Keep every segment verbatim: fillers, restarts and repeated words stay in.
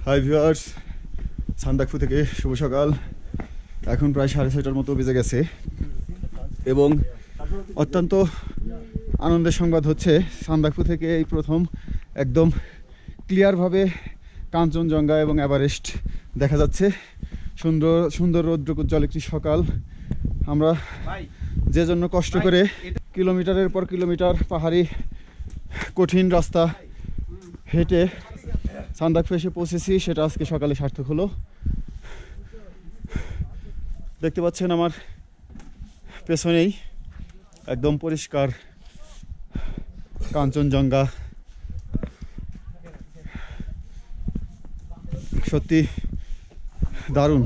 Hi viewers, Sandakphu থেকে শুভ সকাল। এখন প্রায় সাড়ে ছয়টার মতো বেজে গেছে এবং অত্যন্ত আনন্দের সংবাদ হচ্ছে সান্দাকফু থেকে এই প্রথম একদম ক্লিয়ারভাবে কাঞ্চনজঙ্ঘা এবং এভারেস্ট দেখা যাচ্ছে। সুন্দর সুন্দর রৌদ্রোজ্জ্বল একটি সকাল। আমরা যে জন্য কষ্ট করে কিলোমিটারের পর কিলোমিটার পাহাড়ি কঠিন রাস্তা হেঁটে সান্দাকফু এসে পৌঁছেছি, সেটা আজকে সকালে সার্থক হলো। দেখতে পাচ্ছেন আমার পেছনেই একদম পরিষ্কার কাঞ্চনজঙ্ঘা। সত্যি দারুণ।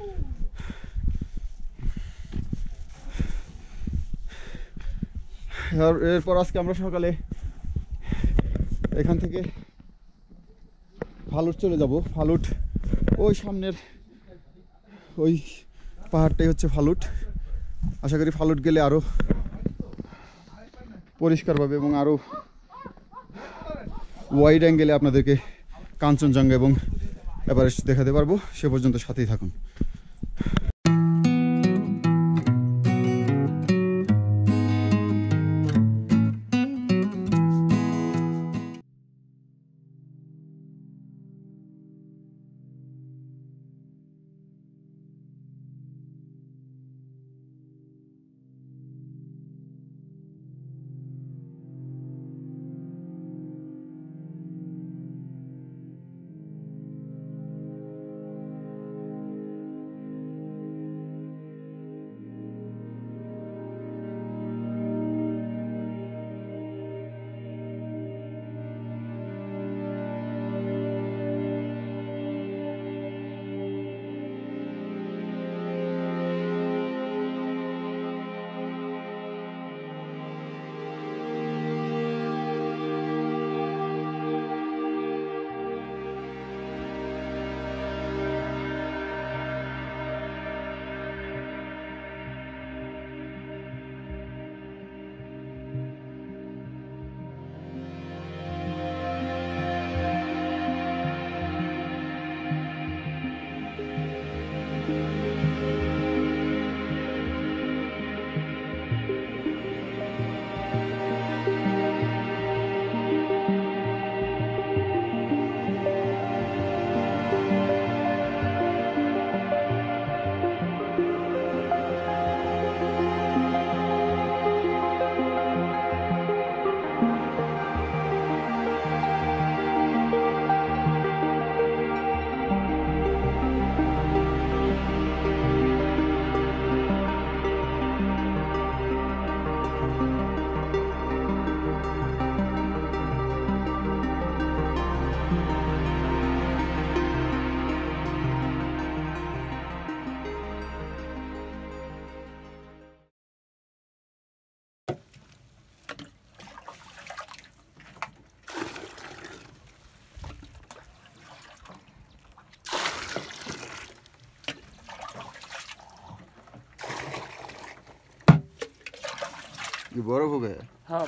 আর এরপর আজকে আমরা সকালে এখান থেকে ফালুট চলে যাব। ফালুট ওই সামনের ওই পাহাড়টাই হচ্ছে ফালুট। আশা করি ফালুট গেলে আরও পরিষ্কারভাবে এবং আরও ওয়াইড অ্যাঙ্গেলে আপনাদেরকে কাঞ্চনজঙ্ঘা এবং এভারেস্ট দেখাতে পারবো। সে পর্যন্ত সাথেই থাকুন। বরফ হবে। হ্যাঁ,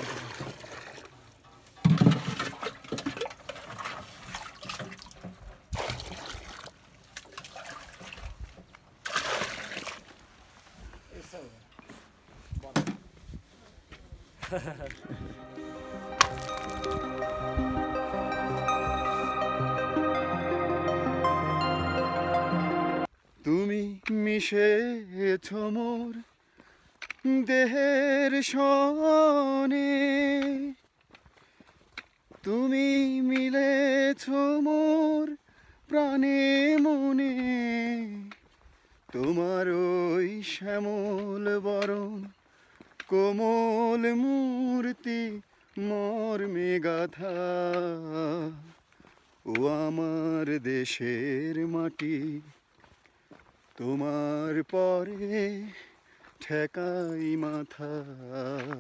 তুমি মিশেছ মোর দেহের সনে, তুমি মিলেছ মোর প্রাণে মনে, তোমার ওই শ্যামল বরণ কোমল মূর্তি মর্মে গাথা, ও আমার দেশের মাটি, তোমার পরে ঠেকাই মাথা।